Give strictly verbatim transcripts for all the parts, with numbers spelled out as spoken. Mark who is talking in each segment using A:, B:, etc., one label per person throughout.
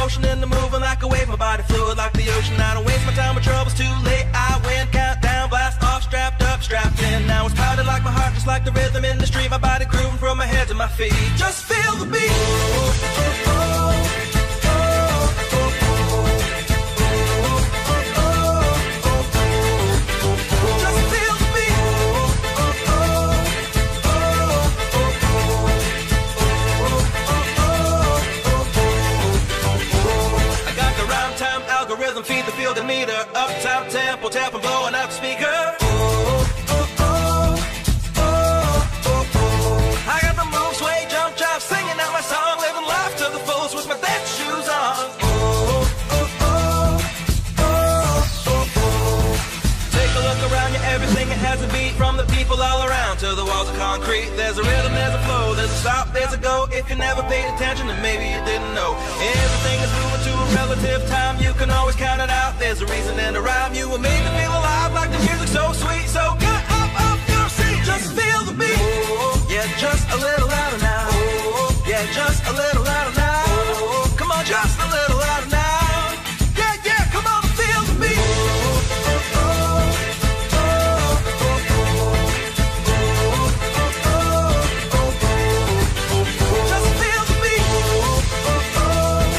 A: motion and the moving like a wave. My body fluid like the ocean. I don't waste my time with troubles, too late. I win, countdown, blast off, strapped up, strapped in. Now it's powdered like my heart, just like the rhythm in the street. My body grooving from my head to my feet. Just feel the beat. Rhythm, feed the field and meter, up top tempo, tap and blowing out the speaker. Oh, oh, oh, oh, oh, oh. I got the move, sway, jump, jive, singing out my song, living life to the fullest with my dance shoes on. Oh, oh, oh, oh, oh, oh. Take a look around you, everything it has a beat, from the people all around to the walls of concrete. There's a rhythm, there's a flow, there's a stop, there's a go. If you never paid attention, then maybe you didn't know. Everything is moving to a relative time, you can always count it out. There's a reason and a rhyme. You were made to feel alive, like the music so sweet. So get up off your seat, just feel the beat. Oh, yeah, just a little louder now. Oh, yeah, just a little louder now. Oh, come on, just a little louder now. Yeah, yeah, come on and feel the beat. Oh, oh, oh, oh, oh, oh, oh, oh. Just feel the beat. Oh, oh, oh.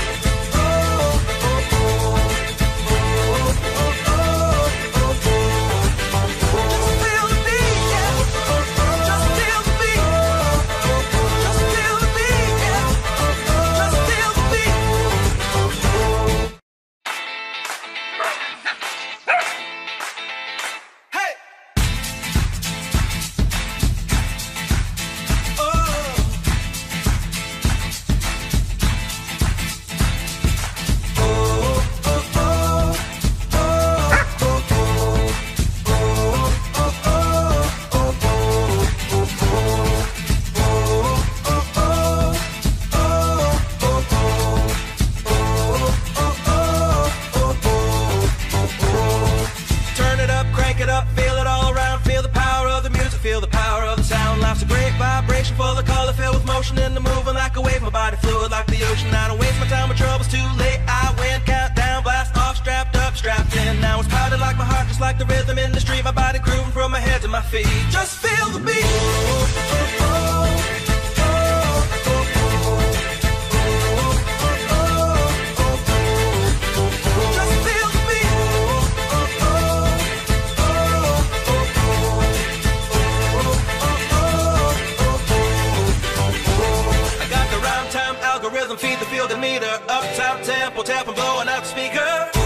A: In the moving like a wave, my body fluid like the ocean. I don't waste my time with troubles, too late. I win, countdown, blast off, strapped up, strapped in. Now it's powdered like my heart, just like the rhythm in the street. My body grooving from my head to my feet. Just feel the beat. Oh, oh, oh. Feed the field and meter, up top tempo, tap and blowing out the speaker.